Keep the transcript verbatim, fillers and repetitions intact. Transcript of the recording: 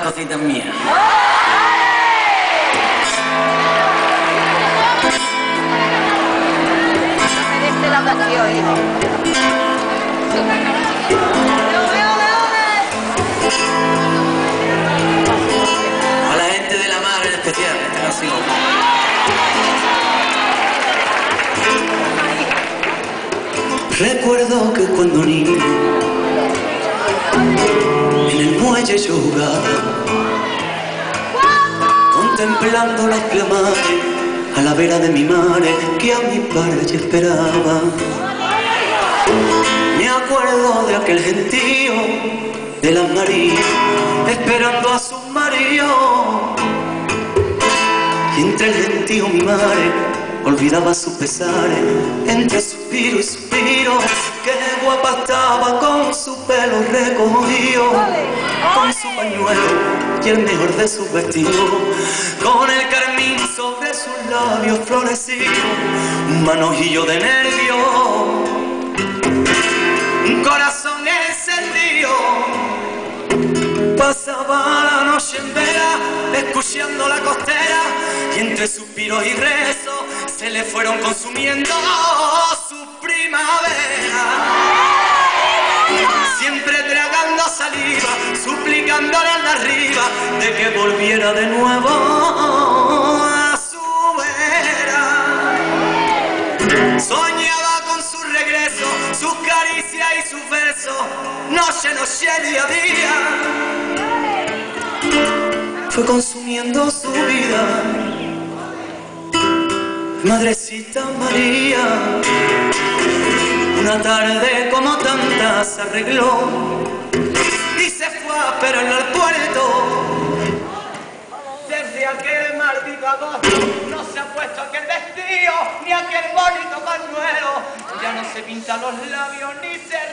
cositas mías. A la gente de la mar en especial, esta canción. Recuerdo que cuando niño en el muelle yo jugaba, contemplando las plamares a la vera de mi madre que a mi padre ya esperaba. Me acuerdo de aquel gentío de las Marías esperando a su marido, y entre el gentío mi madre olvidaba sus pesares, entre suspiro y suspiro. Qué guapa estaba con su pelo recogido, con su pañuelo y el mejor de sus vestidos, con el carmín sobre sus labios florecidos, un manojillo de nervios, un corazón encendido. Pasaba la noche en vela, escuchando la costera, y entre suspiros y rezos se le fueron consumiendo su primavera. Siempre tragando saliva, suplicándole a la arriba de que volviera de nuevo a su vera. Soñaba con su regreso, sus caricias y sus besos, noche, noche, día, día. Fue consumiendo su vida, Madrecita María. Una tarde como tantas se arregló y se fue a esperarlo al puerto. Desde aquel maldito agosto no se ha puesto aquel vestido ni aquel bonito pañuelo. Ya no se pinta los labios ni se